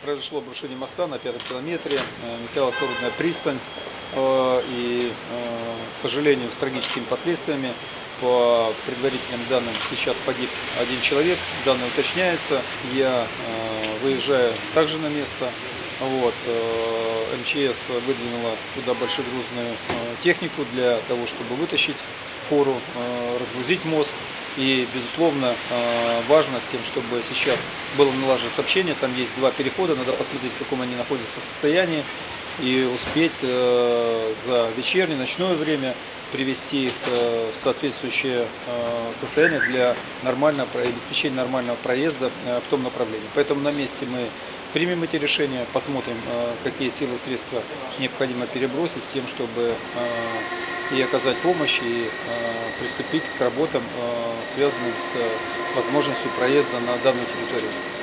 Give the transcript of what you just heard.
Произошло обрушение моста на 5-м километре, Михайловка-Рудная пристань. И, к сожалению, с трагическими последствиями. По предварительным данным, сейчас погиб один человек. Данные уточняются. Я выезжаю также на место. МЧС выдвинула туда большегрузную технику для того, чтобы вытащить фуру, разгрузить мост. И, безусловно, важно с тем, чтобы сейчас было налажено сообщение. Там есть 2 перехода, надо посмотреть, в каком они находятся состоянии, и успеть за вечернее, ночное время привести их в соответствующее состояние для обеспечения нормального проезда в том направлении. Поэтому на месте мы примем эти решения, посмотрим, какие силы и средства необходимо перебросить с тем, чтобы и оказать помощь, и приступить к работам, связанным с возможностью проезда на данную территорию.